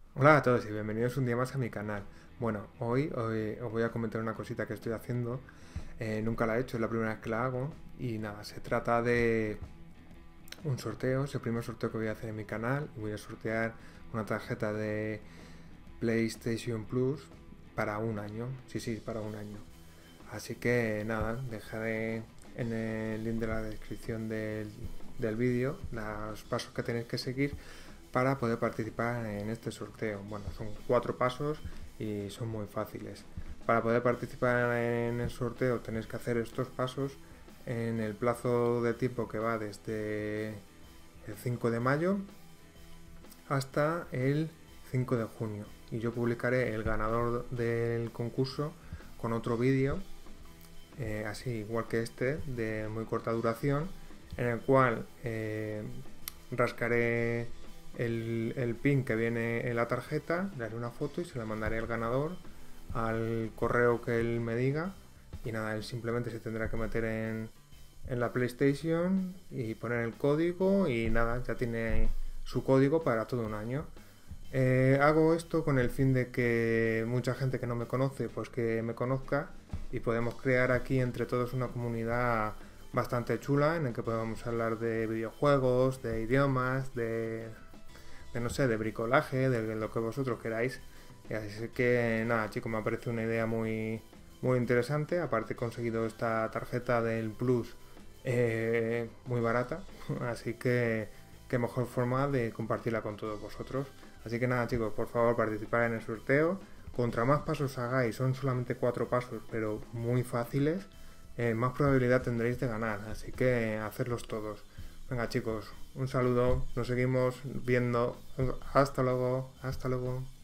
Hola a todos y bienvenidos un día más a mi canal. Bueno, hoy os voy a comentar una cosita que estoy haciendo. Nunca la he hecho, es la primera vez que la hago. Y nada, se trata de un sorteo, es el primer sorteo que voy a hacer en mi canal. Voy a sortear una tarjeta de PlayStation Plus para un año. Sí, sí, para un año. Así que nada, dejaré en el link de la descripción del vídeo los pasos que tenéis que seguir para poder participar en este sorteo. Bueno, son 4 pasos y son muy fáciles. Para poder participar en el sorteo tenéis que hacer estos pasos en el plazo de tiempo que va desde el 5 de mayo hasta el 5 de junio. Y yo publicaré el ganador del concurso con otro vídeo, así igual que este, de muy corta duración, en el cual rascaré el pin que viene en la tarjeta, le haré una foto y se la mandaré al ganador al correo que él me diga. Y nada, él simplemente se tendrá que meter en la PlayStation y poner el código y nada, ya tiene su código para todo un año. Hago esto con el fin de que mucha gente que no me conoce, pues que me conozca y podemos crear aquí entre todos una comunidad bastante chula en el que podemos hablar de videojuegos, de idiomas, de no sé, de bricolaje, de lo que vosotros queráis. Y así que nada, chicos, me ha parecido una idea muy interesante. Aparte he conseguido esta tarjeta del Plus muy barata, así que qué mejor forma de compartirla con todos vosotros. Así que nada, chicos, por favor, participad en el sorteo. Contra más pasos hagáis, son solamente 4 pasos, pero muy fáciles, más probabilidad tendréis de ganar. Así que hacerlos todos. Venga, chicos, un saludo, nos seguimos viendo. Hasta luego, hasta luego.